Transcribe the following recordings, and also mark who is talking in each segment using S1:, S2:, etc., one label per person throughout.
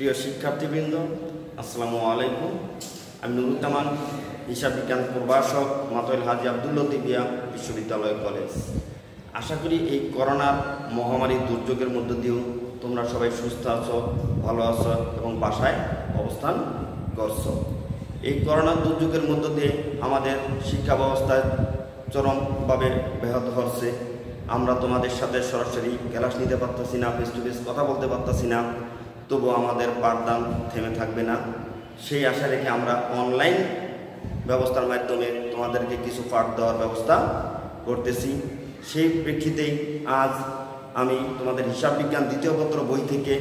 S1: প্রিয় শিক্ষার্থীবৃন্দ, আসসালামু আলাইকুম। আমি নুরুজ্জামান, হিসাব বিজ্ঞান প্রভাষক, মাতোয়াইল হাজী আব্দুল লতিফ বিশ্ববিদ্যালয় কলেজ। আশা করি এই করোনার মহামারীর দুর্যোগের মধ্য দিয়েও তোমরা সবাই সুস্থ আছো, ভালো আছো এবং বাসায় অবস্থান করছো। এই করোনার দুর্যোগের মধ্য দিয়ে আমাদের শিক্ষা ব্যবস্থায় চরমভাবে ব্যাহত হচ্ছে। আমরা তোমাদের সাথে সরাসরি ক্লাস নিতে পারতেছি না, ফেস টু ফেস কথা বলতে পারতেছি না, তবু আমাদের পাঠদান থেমে থাকবে না। সেই আশা রেখে আমরা অনলাইন ব্যবস্থার মাধ্যমে তোমাদেরকে কিছু পাঠ দেওয়ার ব্যবস্থা করতেছি। সেই প্রেক্ষিতেই আজ আমি তোমাদের হিসাব বিজ্ঞান দ্বিতীয় পত্র বই থেকে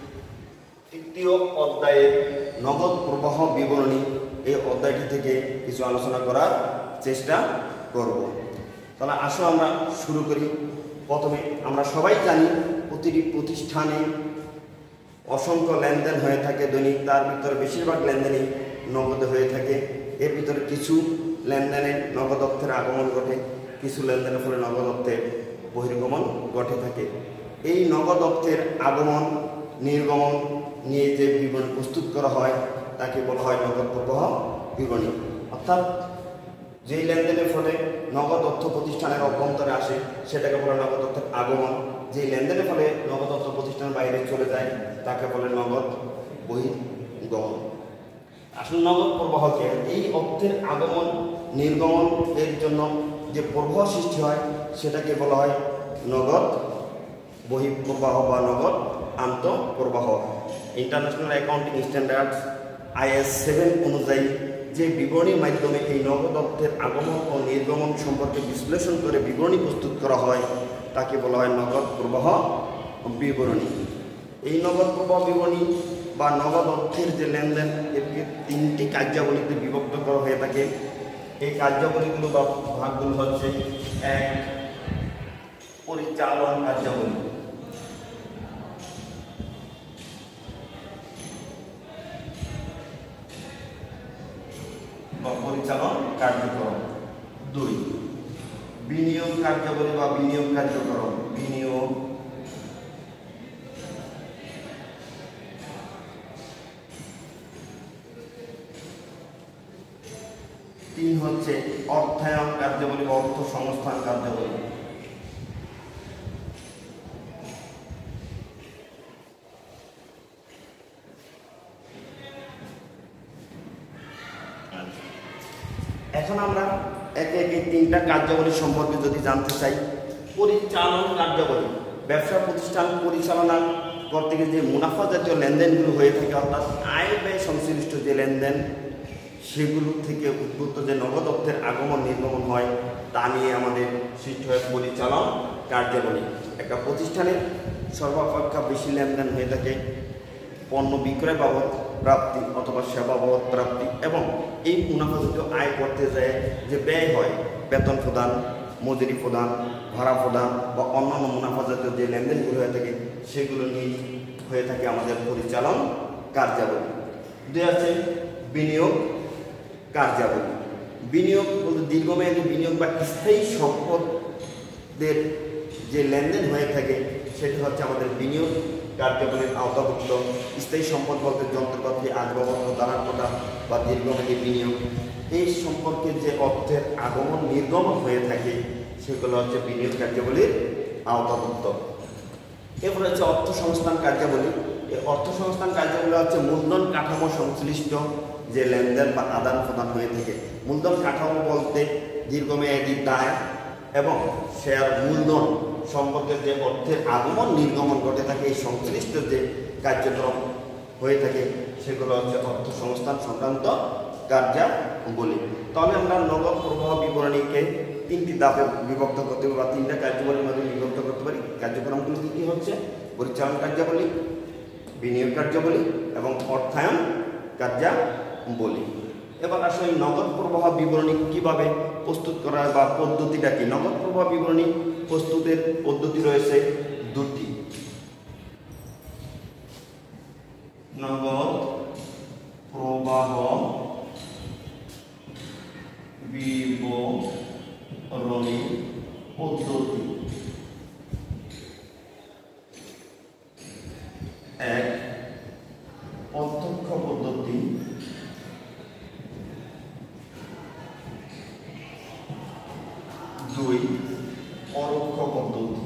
S1: তৃতীয় অধ্যায়ের নগদ প্রবাহ বিবরণী এই অধ্যায়টি থেকে কিছু আলোচনা করার চেষ্টা করব। তাহলে আসো আমরা শুরু করি। প্রথমে আমরা সবাই জানি প্রতিটি প্রতিষ্ঠানে অসংখ্য লেনদেন হয়ে থাকে দৈনিক, তার ভিতরে বেশিরভাগ লেনদেনই নগদে হয়ে থাকে। এর ভিতরে কিছু লেনদেনে নগদ অর্থের আগমন ঘটে, কিছু লেনদেনের ফলে নগদ অর্থের বহির্গমন ঘটে থাকে। এই নগদ অর্থের আগমন নির্গমন নিয়ে যে বিবরণী প্রস্তুত করা হয় তাকে বলা হয় নগদ প্রবাহ বিবরণী। অর্থাৎ যেই লেনদেনের ফলে নগদ অর্থ প্রতিষ্ঠানের অভ্যন্তরে আসে সেটাকে বলে নগদ অর্থের আগমন। যেই লেনদেনের ফলে নগদ অর্থ প্রতিষ্ঠানের বাইরে চলে যায় তাকে বলে নগদ বহির্গমন। আসলে নগদ প্রবাহকে এই অর্থের আগমন নির্গমন এর জন্য যে প্রবাহ সৃষ্টি হয় সেটাকে বলা হয় নগদ বহিঃপ্রবাহ বা নগদ আন্তঃপ্রবাহ। ইন্টারন্যাশনাল অ্যাকাউন্টিং স্ট্যান্ডার্ড IS 7 অনুযায়ী যে বিবরণীর মাধ্যমে এই নগদ অর্থের আগমন ও নির্গমন সম্পর্কে বিশ্লেষণ করে বিবরণী প্রস্তুত করা হয় তাকে বলা হয় নগদ প্রবাহ বিবরণী। এই নগদ প্রবাহ বিবরণী বা নগদ অর্থের যে লেনদেন একে তিনটি কার্যাবলীতে বিভক্ত করা হয়ে থাকে। এই কার্যাবলীগুলো বা ভাগগুলো হচ্ছে: এক, পরিচালন কার্যাবলী, বা পরিচালন কার্যক্রম; দুই, বিনিয়োগ কার্যাবলী বা বিনিয়োগ কার্যক্রম, বিনিয়োগ; তিন হচ্ছে অর্থায়ন কার্যাবলী বা অর্থ সংস্থান কার্যাবলী। এখন আমরা একে একে তিনটা কার্যাবলী সম্পর্কে যদি জানতে চাই। পরিচালন কার্যাবলী, ব্যবসা প্রতিষ্ঠান পরিচালনা করতে গিয়ে যে মুনাফা জাতীয় লেনদেনগুলো হয়ে থাকে, অর্থাৎ আয় ব্যয় সংশ্লিষ্ট যে লেনদেন, সেগুলো থেকে উদ্ভূত যে নগদ অর্থের আগমন নির্গমন হয় তা নিয়ে আমাদের সৃষ্টি হয় পরিচালন কার্যাবলী। একটা প্রতিষ্ঠানের সর্বাপেক্ষা বেশি লেনদেন হয়ে থাকে পণ্য বিক্রয় বাবদ প্রাপ্তি অথবা সেবা বাবদ প্রাপ্তি, এবং এই মুনাফাজাতীয় আয় করতে যায় যে ব্যয় হয়, বেতন প্রদান, মজুরি প্রদান, ভাড়া প্রদান বা অন্যান্য মুনাফাজাতীয় যে লেনদেনগুলো হয়ে থাকে সেগুলো নিয়ে হয়ে থাকে আমাদের পরিচালন কার্যাবলী। দুই আছে বিনিয়োগ কার্যাবলী। বিনিয়োগ বলতে দীর্ঘমেয়াদী বিনিয়োগ বা স্থায়ী সম্পদের যে লেনদেন হয়ে থাকে সেটা হচ্ছে আমাদের বিনিয়োগ কার্যাবলীর আওতাভুক্ত। স্থায়ী সম্পদ বলতে যন্ত্রপাতি, আসবাবপত্র, দানাকোটা বা দীর্ঘমেয়াদী বিনিয়োগ, এই সম্পর্কে যে অর্থের আগমন নির্গমন হয়ে থাকে সেগুলো হচ্ছে বিনিয়োগ কার্যাবলীর আওতাভুক্ত। এরপরে হচ্ছে অর্থ সংস্থান কার্যাবলী। এই অর্থ সংস্থান কার্যাবলী হচ্ছে মূলধন কাঠামো সংশ্লিষ্ট যে লেনদেন বা আদান প্রদান হয়ে থাকে। মূলধন কাঠামো বলতে দীর্ঘমেয়াদী দায় এবং শেয়ার মূলধন সম্পর্কে যে অর্থের আগমন নির্গমন ঘটে থাকে, এই সংশ্লিষ্ট যে কার্যক্রম হয়ে থাকে সেগুলো হচ্ছে অর্থ সংস্থান সংক্রান্ত কার্যাবলী। তাহলে আমরা নগদ প্রবাহ বিবরণীকে তিনটি ধাপে বিভক্ত করতে পারি বা তিনটা কার্যাবলীর মধ্যে বিভক্ত করতে পারি। কার্যক্রমগুলো কী হচ্ছে? পরিচালন কার্যাবলী, বিনিয়োগ কার্যাবলী এবং অর্থায়ন কার্যাবলী। এবার আসলে নগদ প্রবাহ বিবরণী কিভাবে প্রস্তুত করা হয় বা পদ্ধতিটা কি? নগদ প্রবাহ বিবরণী প্রস্তুতের পদ্ধতি রয়েছে দুটি। নগদ প্রবাহ বিবরণী পদ্ধতি: এক, পদ্ধতি, দুই পরোক্ষ পদ্ধতি।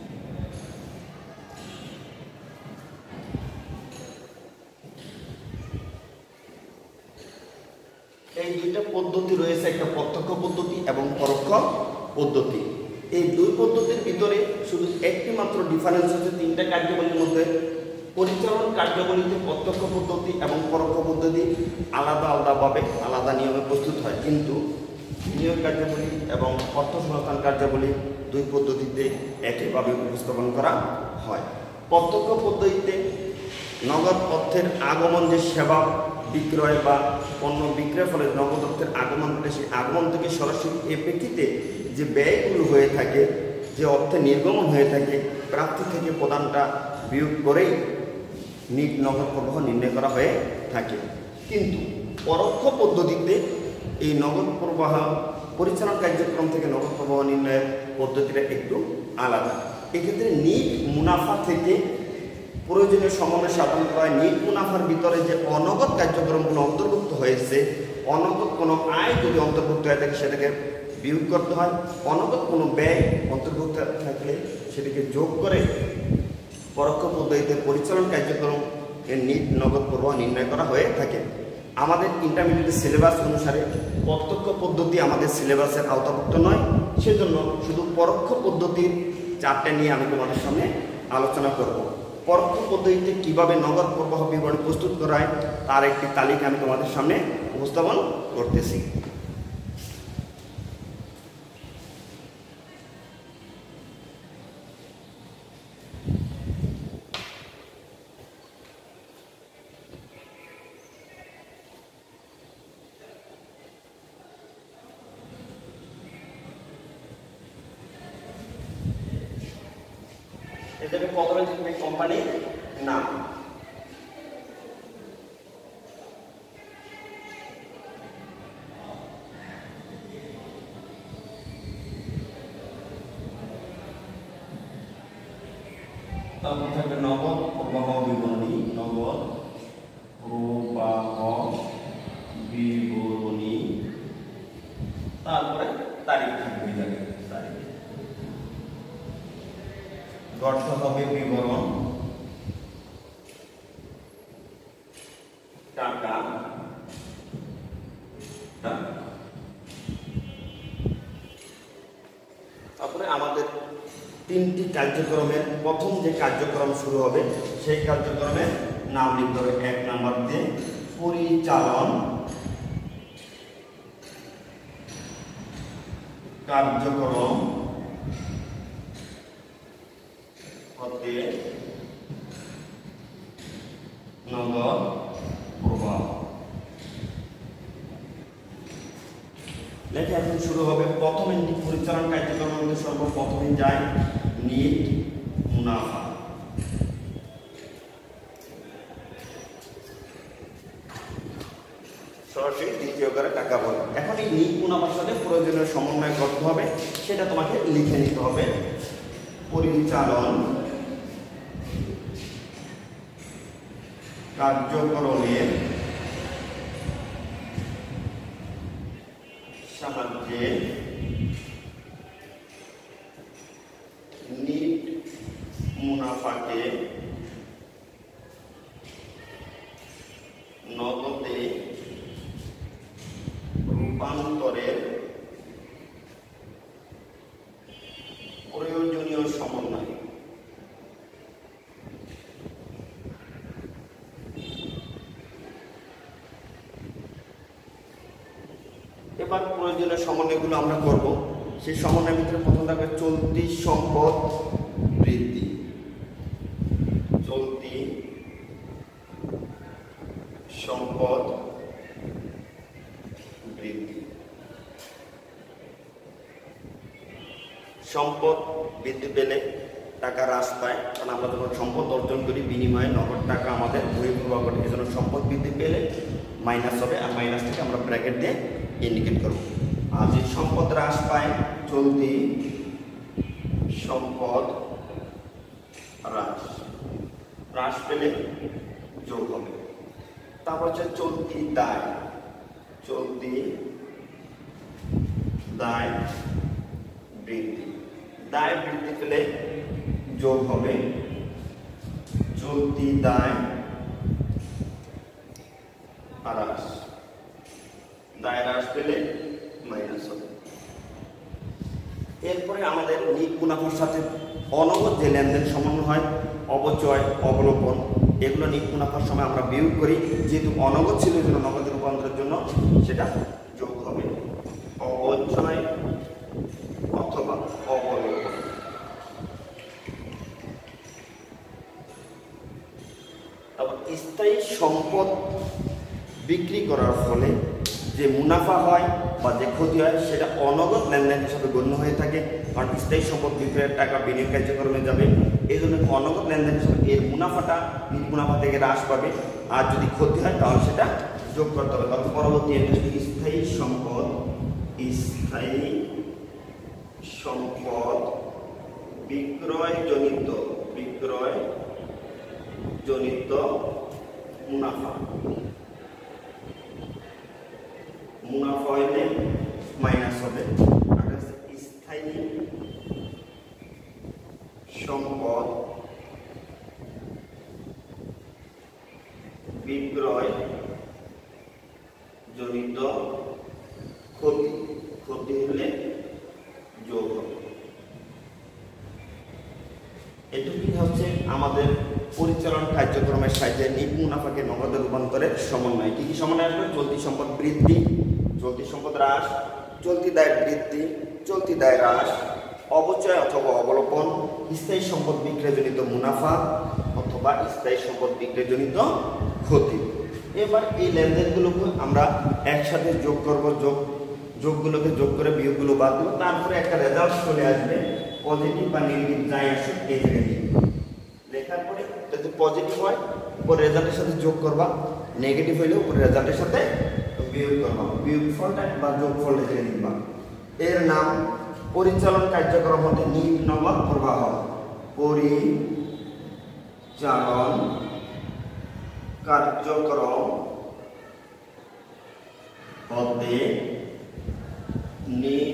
S1: এই দুইটা পদ্ধতি রয়েছে, একটা প্রত্যক্ষ পদ্ধতি এবং পরোক্ষ পদ্ধতি। এই দুই পদ্ধতির ভিতরে শুধু একটি মাত্র ডিফারেন্স হচ্ছে তিনটা কার্যাবলীর মধ্যে। পরিচালন কার্যাবলীতে প্রত্যক্ষ পদ্ধতি এবং পরোক্ষ পদ্ধতি আলাদা আলাদাভাবে আলাদা নিয়মে প্রস্তুত হয়, কিন্তু নিয়োগ কার্যাবলী এবং অর্থ সংস্থান কার্যাবলী দুই পদ্ধতিতে একইভাবে উপস্থাপন করা হয়। প্রত্যক্ষ পদ্ধতিতে নগদ অর্থের আগমন, যে সেবা বিক্রয় বা পণ্য বিক্রয়ের ফলে নগদ অর্থের আগমন ঘটে, সেই আগমন থেকে সরাসরি এ প্রেক্ষিতে যে ব্যয়গুলো হয়ে থাকে, যে অর্থে নির্গমন হয়ে থাকে, প্রাপ্তি থেকে প্রদানটা বিয়োগ করেই নিট নগদ প্রবাহ নির্ণয় করা হয়ে থাকে। কিন্তু পরোক্ষ পদ্ধতিতে এই নগদ প্রবাহ পরিচালন কার্যক্রম থেকে নগদ প্রবাহ নির্ণয়ের পদ্ধতিটা একটু আলাদা। এক্ষেত্রে নিট মুনাফা থেকে প্রয়োজনীয় সমন্বয় সাধন করা হয়। নিট মুনাফার ভিতরে যে অনগদ কার্যক্রমগুলো অন্তর্ভুক্ত হয়েছে, অনগদ কোনো আয় যদি অন্তর্ভুক্ত হয়ে থাকে সেটাকে বিয়োগ করতে হয়, অনগদ কোনো ব্যয় অন্তর্ভুক্ত থাকলে সেটাকে যোগ করে পরোক্ষ পদ্ধতিতে পরিচালন কার্যক্রম এর নিট নগদ প্রবাহ নির্ণয় করা হয়ে থাকে। আমাদের ইন্টারমিডিয়েট সিলেবাস অনুসারে প্রত্যক্ষ পদ্ধতি আমাদের সিলেবাসের আওতাভুক্ত নয়, সেজন্য শুধু পরোক্ষ পদ্ধতির চারটে নিয়ে আমি তোমাদের সামনে আলোচনা করব। পরোক্ষ পদ্ধতিতে কিভাবে নগদ প্রবাহ বিবরণী প্রস্তুত করা হয় তার একটি তালিকা আমি তোমাদের সামনে উপস্থাপন করতেছি। এটাকে প্রথমে লিখবে কোম্পানির নাম, তারপর থাকবে নগদ প্রবাহ বিবরণী, নগদ প্রবাহ বিবরণী, তারপরে তারিখ থাকবে, তারিখ গঠন হবে বিবরণ, টাকা, তারপরে আমাদের তিনটি কার্যক্রমের প্রথম যে কার্যক্রম শুরু হবে সেই কার্যক্রমের নাম লিখতে হবে। 1 নাম্বার দিয়ে পরিচালন কার্যক্রম হতে নগদ প্রবাহ। লেখা এখন শুরু হবে। প্রথমে পরিচালন কার্যক্রমের মধ্যে সর্বপ্রথমে যায় নিট মুনাফা, সরাসরি দ্বিতীয় করে টাকা বলে। এখন এই নিট মুনাফার সাথে প্রয়োজনীয় সমন্বয় করতে হবে, সেটা তোমাকে লিখে নিতে হবে। পরিচালন কার্যক্রমের সাহায্যে নিট মুনাফাকে নগদে রূপান্তরের প্রয়োজনীয় সমন্বয়। এবার প্রয়োজনীয় সমন্বয়গুলো আমরা করব। সেই সমন্বয়ের ভিতরে প্রথম থাকবে চলতি সম্পদ বৃদ্ধি, চলতি সম্পদ বৃদ্ধি। সম্পদ বৃদ্ধি পেলে টাকা হ্রাস পায়, কারণ আমরা যখন সম্পদ অর্জন করি বিনিময়ে নগদ টাকা আমাদের বহিঃপ্রবাহ ঘটে। এই জন্য সম্পদ বৃদ্ধি পেলে মাইনাস হবে, আর মাইনাস থেকে আমরা ব্র্যাকেট দিয়ে ইন্ডিকেট করব। আর যে সম্পদ হ্রাস পায়, চলতি সম্পদ হ্রাস পেলে যোগ হবে। তারপর হচ্ছে চলতি দায়, চলতি দায় বৃদ্ধি। দায় বৃদ্ধি পেলে যোগ হবে চলতি দায় হ্রাস, দায় হ্রাস পেলে মাইনাস হবে। এরপরে আমাদের নিট মুনাফার সাথে অনগদ যে লেনদেন সমান হয়, অবচয়, অবলোপন, এগুলো নিট মুনাফার সময় আমরা বিয়োগ করি। যেহেতু অনগদ ছিল এই জন্য নগদের রূপান্তরের জন্য সেটা যোগ হবে অবচয় অথবা অবলোপন। তারপর স্থায়ী সম্পদ বিক্রি করার ফলে যে মুনাফা হয় বা যে ক্ষতি হয় সেটা অনগদ লেনদেন হিসাবে গণ্য হয়ে থাকে, কারণ স্থায়ী সম্পদ বিক্রয়ের টাকা বিনিয়োগ কার্যক্রমে যাবে, এই জন্য অনগদ লেনদেন হিসাবে এর মুনাফাটা মুনাফা থেকে হ্রাস পাবে। আর যদি ক্ষতি হয় তাহলে সেটা যোগ করতে হবে। তাহলে পরবর্তী স্থায়ী সম্পদ, স্থায়ী সম্পদ বিক্রয় জনিত মুনাফা, মুনাফা হইলে মাইনাস হবে। স্থায়ী সম্পদ বিক্রয় জনিত ক্ষতি, ক্ষতি হলে যোগ হবে। এটুকু হচ্ছে আমাদের পরিচালন কার্যক্রমের সাহায্যে নিট মুনাফাকে নগদে রূপান্তরের সমন্বয়। কি কি সমন্বয় আসবে? চলতি সম্পদ বৃদ্ধি, চলতি সম্পদ হ্রাস, চলতি দায় বৃদ্ধি, চলতি দায় হ্রাস, অবচয় অথবা অবলোপন, স্থায়ী সম্পদ বিক্রয়জনিত মুনাফা অথবা স্থায়ী সম্পদ বিক্রয়জনিত ক্ষতি। এবার এই লেনদেনগুলোকে আমরা একসাথে যোগ করব, যোগগুলোকে যোগ করে বিয়োগগুলো বাদ দেবো, তারপরে একটা রেজাল্ট চলে আসবে। পজিটিভ বা নেগেটিভ যাই আসুক এই জায়গায় লেখার পরে যদি পজিটিভ হয় পরে রেজাল্টের সাথে যোগ করবা, নেগেটিভ হইলেও পরে রেজাল্টের সাথে বিয়োগ করবা, বিয়োগফলটা বা যোগফলটা লিখে দিবা। এর নাম পরিচালন কার্যক্রম হতে নিট নগদ প্রবাহ। পরিচালন কার্যক্রম হতে নিট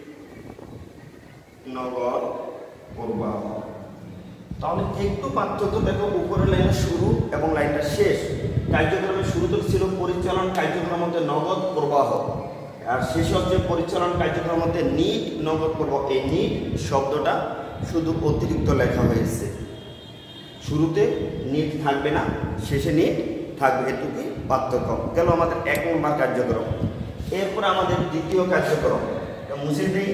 S1: নগদ প্রবাহ। তাহলে একটু পার্থক্য দেখো, উপরের লাইনের শুরু এবং লাইনটা শেষ। কার্যক্রমের শুরুতে ছিল পরিচালন কার্যক্রম হতে নগদ প্রবাহ, আর শেষ হচ্ছে পরিচালন কার্যক্রম হতে নিট নগদ প্রবাহ। এই নিট শব্দটা শুধু অতিরিক্ত লেখা হয়েছে, শুরুতে নিট থাকবে না, শেষে নিট থাকবে, এটুকুই পার্থক্য। গেল আমাদের 1 নম্বর কার্যক্রম। এরপর আমাদের দ্বিতীয় কার্যক্রম মুছে দেই।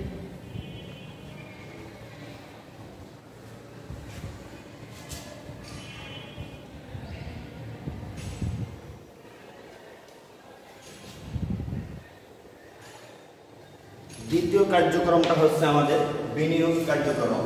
S1: দ্বিতীয় কার্যক্রমটা হচ্ছে আমাদের বিনিয়োগ কার্যক্রম।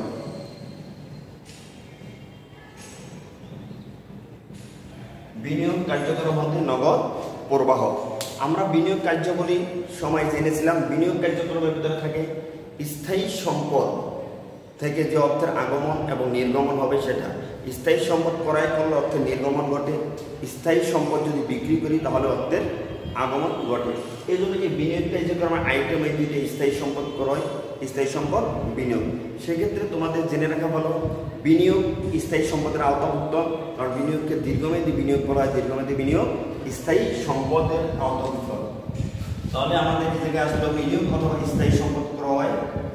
S1: বিনিয়োগ কার্যক্রম হতে নগদ প্রবাহ। আমরা বিনিয়োগ কার্যকরী সময় জেনেছিলাম বিনিয়োগ কার্যক্রমের ভিতরে থাকে স্থায়ী সম্পদ থেকে যে অর্থের আগমন এবং নির্গমন হবে সেটা। স্থায়ী সম্পদ ক্রয় করলে অর্থের নির্গমন ঘটে, স্থায়ী সম্পদ যদি বিক্রি করি তাহলে অর্থের আগমন ঘটে। এই জন্য কি বিনিয়োগ কার্যক্রমের আইটেম এই দুইটা, স্থায়ী সম্পদ ক্রয়, স্থায়ী সম্পদ বিনিয়োগ। সেক্ষেত্রে তোমাদের জেনে রাখা ভালো বিনিয়োগ স্থায়ী সম্পদের আওতাভুক্ত, কারণ বিনিয়োগকে দীর্ঘমেয়াদী বিনিয়োগ করা হয়, দীর্ঘমেয়াদী বিনিয়োগ স্থায়ী সম্পদের আওতাভুক্ত। তাহলে আমাদের এই জায়গায় আসলে বিনিয়োগ অথবা স্থায়ী সম্পদ ক্রয়,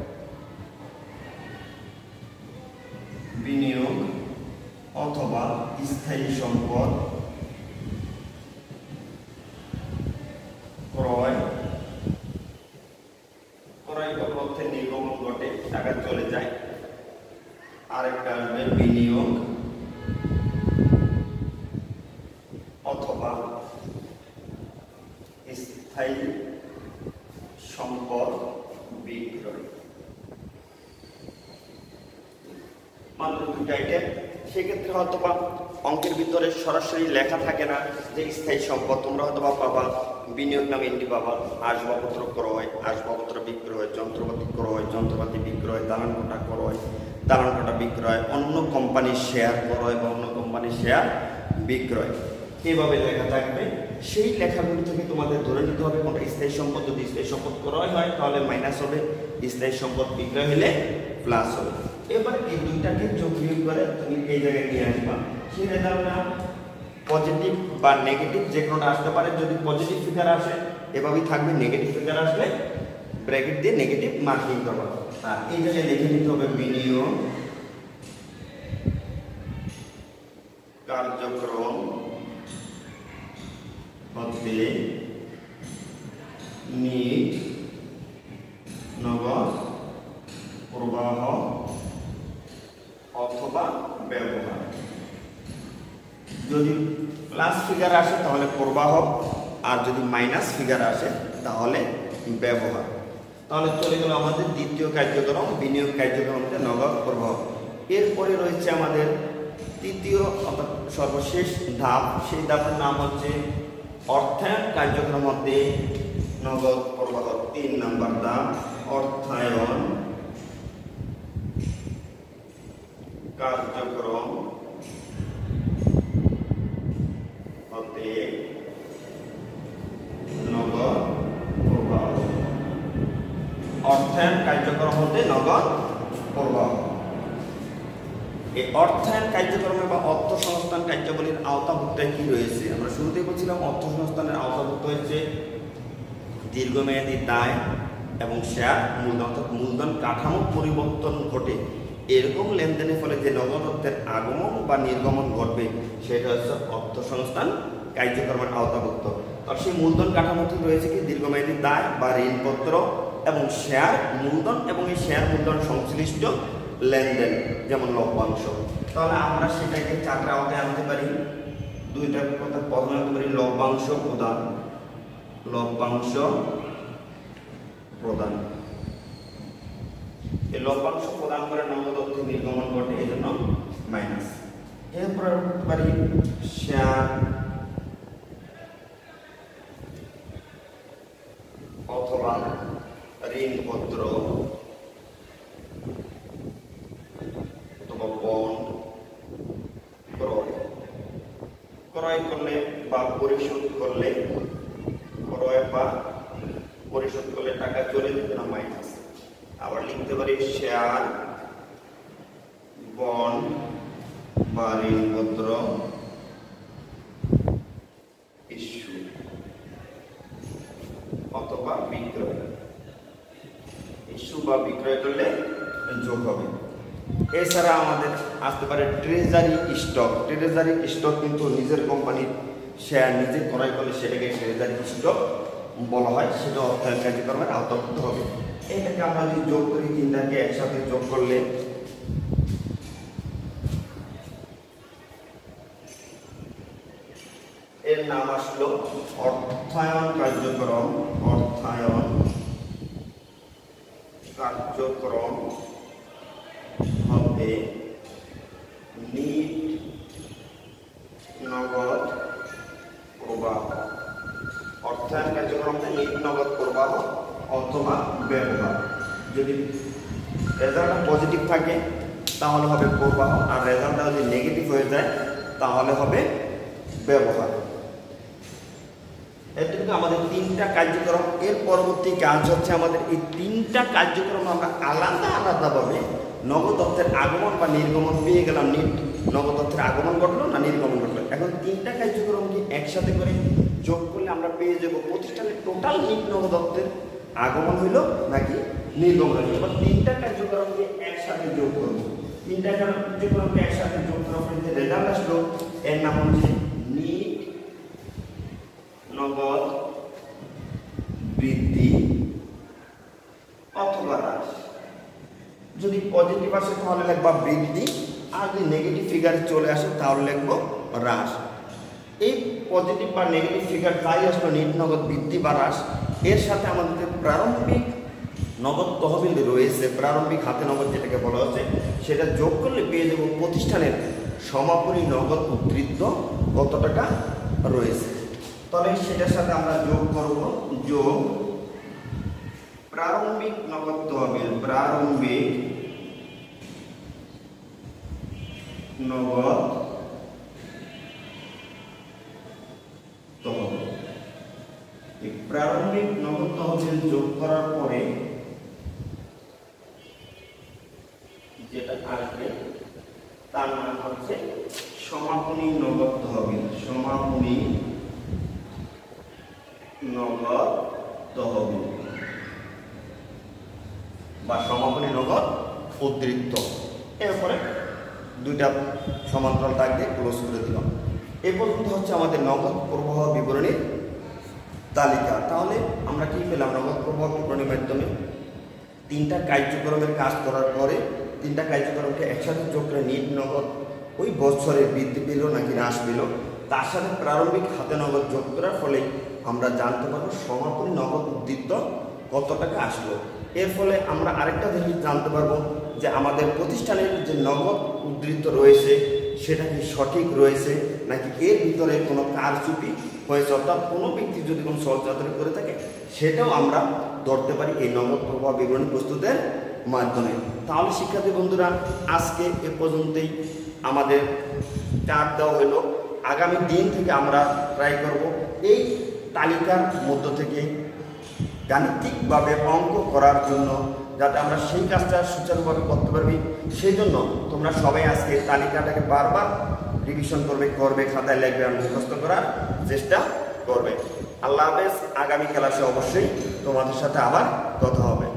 S1: বিনিয়োগ অথবা স্থায়ী সম্পদ ক্রয়, ক্রয় করলে অর্থের নির্গমন ঘটে, টাকা চলে যায়। আরেকটা আসবে বিনিয়োগ অথবা স্থায়ী সম্পদ বিক্রয়, মাত্র দুটো আইটেম। সেক্ষেত্রে হয়তো বা অঙ্কের ভিতরে সরাসরি লেখা থাকে না যে স্থায়ী সম্পদ, তোমরা হয়তো বা পাবা বিনিয়োগ নামে এন্ট্রি পাবা, আসবাবপত্র ক্রয়, আসবাবপত্র বিক্রয়, যন্ত্রপাতি ক্রয়, যন্ত্রপাতি বিক্রয়, দালান কোঠা ক্রয়, দালান কোঠা বিক্রয়, অন্য কোম্পানির শেয়ার ক্রয় বা অন্য কোম্পানির শেয়ার বিক্রয়। এভাবে লেখা থাকবে। সেই লেখাগুলো থেকে তোমাদের ধরে নিতে হবে কোনটা স্থায়ী সম্পদ। যদি স্থায়ী সম্পদ ক্রয় হয় তাহলে মাইনাস হবে, স্থায়ী সম্পদ বিক্রয় হলে প্লাস হবে। এবার এই দুইটাকে যোগ বিয়োগ করে তুমি এই জায়গায় নিয়ে আসবা। সেই রেজাল্টটা পজিটিভ বা নেগেটিভ যে কোনোটা আসতে পারে। যদি পজিটিভ ফিগার আসে এভাবেই থাকবে, নেগেটিভ ফিগার আসলে ব্র্যাকেট দিয়ে নেগেটিভ মার্কিং করবা। আর এই জায়গায় লিখে নিতে হবে বিনিয়োগ কার্যক্রম হতে নিট নগদ প্রবাহ অথবা ব্যবহার। যদি প্লাস ফিগার আসে তাহলে প্রবাহ, আর যদি মাইনাস ফিগার আসে তাহলে ব্যবহার। তাহলে চলে গেল আমাদের দ্বিতীয় কার্যক্রম, বিনিয়োগ কার্যক্রমতে নগদ প্রবাহ। এরপরে রয়েছে আমাদের তৃতীয় অর্থাৎ সর্বশেষ ধাপ। সেই ধাপের নাম হচ্ছে অর্থায়ন কার্যক্রম হতে নগদ প্রবাহ। 3 নম্বর ধাপ, অর্থায়ন কার্যক্রম হতে নগদ প্রবাহ। অর্থায়ন কার্যক্রম হতে নগদ প্রবাহ। এই অর্থায়ন কার্যক্রমে বা অর্থ সংস্থান কার্যাবলীর আওতাভুক্ত কি রয়েছে? আমরা শুরুতেই বলছিলাম অর্থ সংস্থানের আওতাভুক্ত হয়েছে দীর্ঘমেয়াদী দায় এবং শেয়ার মূলধন, অর্থাৎ মূলধন কাঠামো পরিবর্তন ঘটে এরকম লেনদেনের ফলে যে নগদ অর্থের আগমন বা নির্গমন ঘটবে সেটা হচ্ছে অর্থ সংস্থান কার্যক্রমের আওতাভুক্ত। আর সেই মূলধন কাঠামোতে রয়েছে কি দীর্ঘমেয়াদী দায় বা ঋণপত্র এবং শেয়ার মূলধন এবং এই শেয়ার মূলধন সংশ্লিষ্ট লেনদেন, যেমন লভ্যাংশ। তাহলে আমরা সেটাকে 4টা আওতায় আনতে পারি। দুইটা কথা প্রথমে আনতে পারি লভ্যাংশ প্রদান। লভ্যাংশ প্রদান, এই লভ্যাংশ প্রদান করে নগদ অর্থ নির্গমন ঘটে, এই জন্য মাইনাস। এরপর আনতে পারি শেয়ার অথবা ঋণপত্র অথবা বন্ড ক্রয় করলে বা পরিশোধ করলে, ক্রয় বা পরিশোধ করলে টাকা চলে যেত না, মাইনাস। আবার লিখতে পারি শেয়ার বন্ড বা ঋণপত্র ইস্যু অথবা বিক্রয়। ইস্যু বা বিক্রয় করলে যোগ হবে। এছাড়া আমাদের আসতে পারে ট্রেজারি স্টক। ট্রেজারি স্টক কিন্তু নিজের কোম্পানির শেয়ার নিজে ক্রয় করলে সেটাকে ট্রেজারি স্টক বলা হয়, সেটা অর্থায়ন কার্যক্রমের আওতাভুক্ত হবে। এটাকে আমরা যদি যোগ করি, তিনটাকে একসাথে যোগ করলে এর নাম আসলো অর্থায়ন কার্যক্রম। অর্থায়ন কার্যক্রম হবে নিট নগদ প্রবাহ। অর্থায়ন কার্যক্রম হবে নিট নগদ প্রবাহ অথবা ব্যবহার। যদি রেজাল্টটা পজিটিভ থাকে তাহলে হবে প্রবাহ, আর রেজাল্টটা যদি নেগেটিভ হয়ে যায় তাহলে হবে ব্যবহার। এটুকু আমাদের 3টা কার্যক্রম। এর পরবর্তী কাজ হচ্ছে আমাদের এই 3টা কার্যক্রম আমরা আলাদা আলাদাভাবে নগদ অর্থের আগমন বা নির্গমন পেয়ে গেলাম। নিট নগদ অর্থের আগমন ঘটলো না নির্গমন ঘটলো। এখন 3টা কার্যক্রমকে একসাথে করে যোগ করলে আমরা পেয়ে যাব প্রতিষ্ঠানের টোটাল নিট নগদ অর্থের আগমন হইলো নাকি নির্গমন হইলো। এবার 3টা কার্যক্রমকে একসাথে যোগ করবো। 3টা কার্যক্রমকে একসাথে যোগ করার পরে যে রেজাল্ট আসলো এর নাম হচ্ছে নিট নগদ বৃদ্ধি অথবা হ্রাস। যদি পজিটিভ আসে তাহলে লিখবা বৃদ্ধি, আর যদি নেগেটিভ ফিগার চলে আসে তাহলে লিখবো হ্রাস। এই পজিটিভ বা নেগেটিভ ফিগার তাই আসলো নিট নগদ বৃদ্ধি বা হ্রাস। এর সাথে আমাদের প্রারম্ভিক নগদ তহবিল রয়েছে, প্রারম্ভিক হাতে নগদ যেটাকে বলা হচ্ছে, সেটা যোগ করলে পেয়ে যাব প্রতিষ্ঠানের সমাপনী নগদ উদ্ধৃত কত টাকা রয়েছে। তাহলে সেটার সাথে আমরা যোগ করব, যোগ প্রারম্ভিক নগদ তহবিল। প্রারম্ভিক নগদ এই প্রারম্ভিক নগদ তহবিল যোগ করার পরে যেটা আসবে তার নাম হচ্ছে সমাপনী নগদ তহবিল। সমাপনী নগদ তহবিল বা সমাপনী নগদ উদ্ধৃত। এরপরে দুইটা সমান্তরাল দাগ দিয়ে ক্লোজ করে দিলাম। এই পর্যন্ত হচ্ছে আমাদের নগদ প্রবাহ বিবরণীর তালিকা। তাহলে আমরা কি পেলাম? নগদ প্রবাহ বিবরণীর মাধ্যমে তিনটা কার্যক্রমের কাজ করার পরে তিনটা কার্যক্রমকে একসাথে যোগ করে নিট নগদ ওই বছরে বৃদ্ধি পেল নাকি হ্রাস পেল, তার সাথে প্রারম্ভিক হাতে নগদ যোগ করার ফলে আমরা জানতে পারবো সমাপনী নগদ উদ্ধৃত কত টাকা আসলো। এর ফলে আমরা আরেকটা জিনিস জানতে পারবো যে আমাদের প্রতিষ্ঠানের যে নগদ উদ্ধৃত রয়েছে সেটা কি সঠিক রয়েছে নাকি এর ভিতরে কোনো কারচুপি হয়েছে, অর্থাৎ কোনো ব্যক্তি যদি কোনো সহযাত্রা করে থাকে সেটাও আমরা ধরতে পারি এই নগদ প্রবাহ বিবরণী প্রস্তুতের মাধ্যমে। তাহলে শিক্ষার্থী বন্ধুরা, আজকে এ পর্যন্তই আমাদের চার্ট দেওয়া হলো। আগামী দিন থেকে আমরা ট্রাই করব এই তালিকার মধ্য থেকে গাণিতিকভাবে অঙ্ক করার জন্য, যাতে আমরা সেই কাজটা সুচারুভাবে করতে পারবি। সেই জন্য তোমরা সবাই আজকে তালিকাটাকে বারবার রিভিশন করবে, খাতায় লিখবে আর মুখস্থ করার চেষ্টা করবে। আল্লাহ হাফেজ। আগামী ক্লাসে অবশ্যই তোমাদের সাথে আবার কথা হবে।